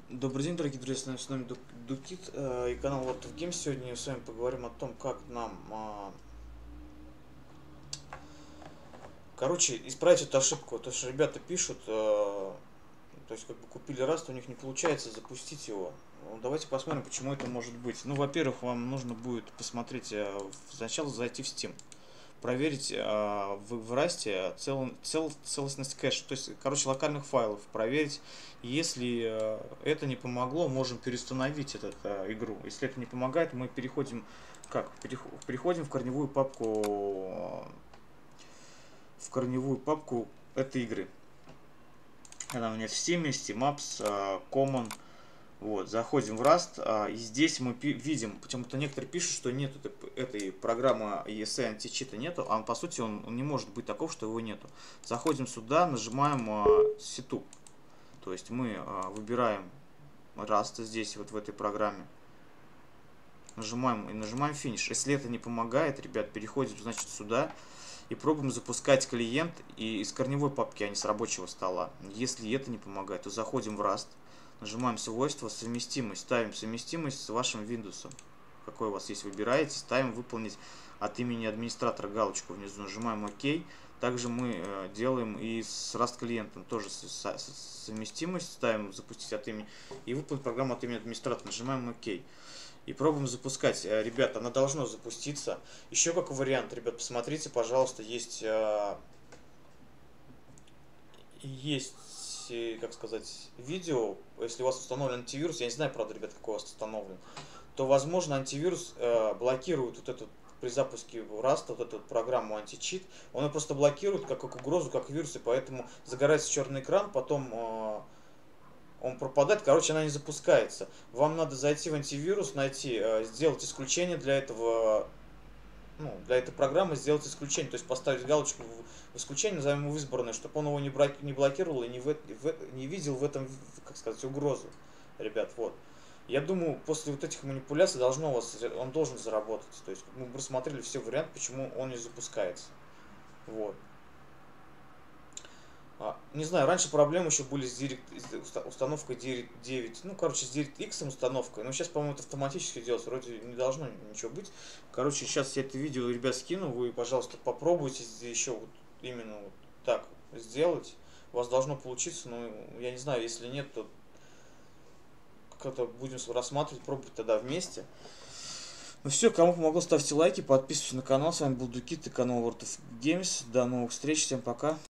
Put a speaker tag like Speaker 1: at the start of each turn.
Speaker 1: Добрый день, дорогие друзья, с нами Дукит и канал World of Games. Сегодня с вами поговорим о том, как нам, исправить эту ошибку. То, что ребята пишут, то есть как бы купили Rust, у них не получается запустить его. Ну, давайте посмотрим, почему это может быть. Ну, во-первых, вам нужно будет посмотреть, сначала зайти в Steam. Проверить в Rust целостность кэша, то есть, короче, локальных файлов, проверить. Если это не помогло, можем переустановить эту игру. Если это не помогает, мы переходим в корневую папку этой игры. Она у меня в Steam, Steam Apps, Common. Вот, заходим в Rust, и здесь мы видим, почему-то некоторые пишут, что нет этой программы ESE античита нету, а по сути он не может быть таков, что его нету. Заходим сюда, нажимаем Setup, то есть мы выбираем Rust здесь вот в этой программе, нажимаем Finish. Если это не помогает, ребят, переходим, значит, сюда и пробуем запускать клиент из корневой папки, а не с рабочего стола. Если это не помогает, то заходим в Rust. Нажимаем свойства, совместимость, ставим совместимость с вашим Windows. Какой у вас есть, выбираете, ставим выполнить от имени администратора галочку внизу, нажимаем ОК. Также мы делаем и с Rust клиентом тоже совместимость, ставим запустить от имени и выполнить программу от имени администратора, нажимаем ОК. И пробуем запускать. Ребята, она должна запуститься. Еще как вариант, ребят, посмотрите, пожалуйста, есть, как сказать, видео. Если у вас установлен антивирус, я не знаю, правда, ребят, какой у вас установлен, то, возможно, антивирус блокирует вот этот при запуске Rust, вот эту программу античит, он ее просто блокирует как угрозу, как вирус, и поэтому загорается черный экран, потом он пропадает, короче, она не запускается. Вам надо зайти в антивирус, найти, сделать исключение для этого, ну, для этой программы сделать исключение, то есть поставить галочку в исключение, назовем его в избранное, чтобы он его не блокировал и не видел в этом, как сказать, угрозу, ребят, вот. Я думаю, после вот этих манипуляций он должен заработать, то есть мы просмотрели все варианты, почему он не запускается, вот. Не знаю, раньше проблемы еще были с установкой DirectX 9, ну, короче, с DirectX установкой, но сейчас, по-моему, это автоматически делается, вроде не должно ничего быть. Короче, сейчас я это видео, ребят, скину, вы, пожалуйста, попробуйте еще вот именно вот так сделать, у вас должно получиться, но я не знаю, если нет, то как-то будем рассматривать, пробовать тогда вместе. Ну все, кому помогло, ставьте лайки, подписывайтесь на канал, с вами был Дукит и канал World of Games, до новых встреч, всем пока.